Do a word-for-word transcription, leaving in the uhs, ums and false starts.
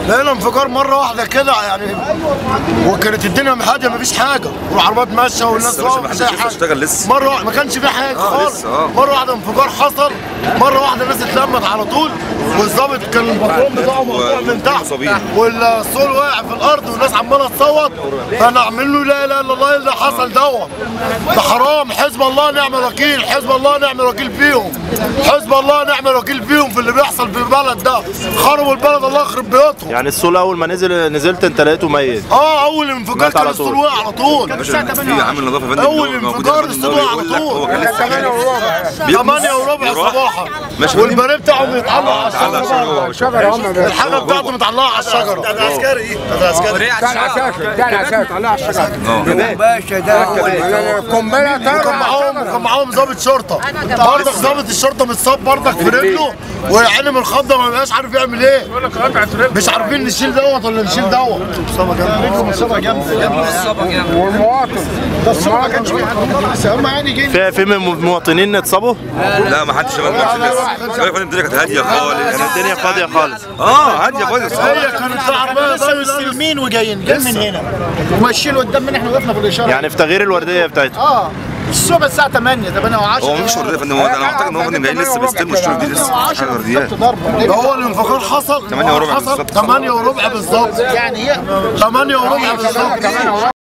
لقينا انفجار مره واحده كده يعني، وكانت الدنيا هاديه مفيش حاجه، والعربيات ماشيه والناس واقفه مفيش اي حاجه. اشتغل لسه مره واحده ما كانش في حاجه آه خالص. آه. مره واحده انفجار حصل، مره واحده الناس اتلمت على طول، والظابط كان البطرون بتاعه مقطوع من تحت، والسول واقع في الارض والناس عماله تصوت. فانا اعمل له لا اله الا الله ايه اللي حصل دوت؟ ده حرام. حزب الله نعم الوكيل، حزب الله نعم الوكيل فيهم، حزب الله نعم الوكيل فيهم في اللي بيحصل في البلد ده. خربوا البلد الله يخرب بيوتهم. يعني السول اول ما نزل نزلت انت لقيته ميت؟ اه اول انفجار كان السول وقع على طول. في عامل نظافه فندم اول انفجار السول وقع على طول. ثمانية وربع ثمانية وربع صباحا، والبريد بتاعه بيتعلق على الشجره. الحاجه بتاعته متعلقه على الشجره. ده عسكري، ده عسكري ده العساكر، ده العساكر متعلقه على الشجره. باشا ده القنبله كان معاهم كان معاهم ضابط شرطه برضك، ضابط الشرطه متصاب برضك في رجله وعيني من الخضه ما بقاش عارف يعمل ايه. مش عارفين نشيل دوت ولا نشيل دوت. مصابه جامده، رجله مصابه جامده جامده. والمواطن بس ما كانش في حد، هم يعني جايين. في في من المواطنين اتصابوا؟ لا ما حدش شغال لسه. شايف الدنيا كانت هاديه خالص، كانت الدنيا فاضيه خالص. اه هاديه خالص. هي كانت العربيه لسه مستلمين وجايين جايين من هنا وماشيين قدام من احنا وقفنا في الاشاره. يعني في تغيير الورديه بتاعتها. اه الصبح الساعه ثمانية ثمانية وعشرة. هو مفيش ورديه يا فندم، انا اعتقد ان هو فندم جايين لسه بيستلموا الشغل دي لسه مش حاجه ورديات. هو الانفجار حصل ثمانية وربع حصل بالظبط. ثمانية وربع بالظبط، يعني هي ثمانية وربع بالظبط.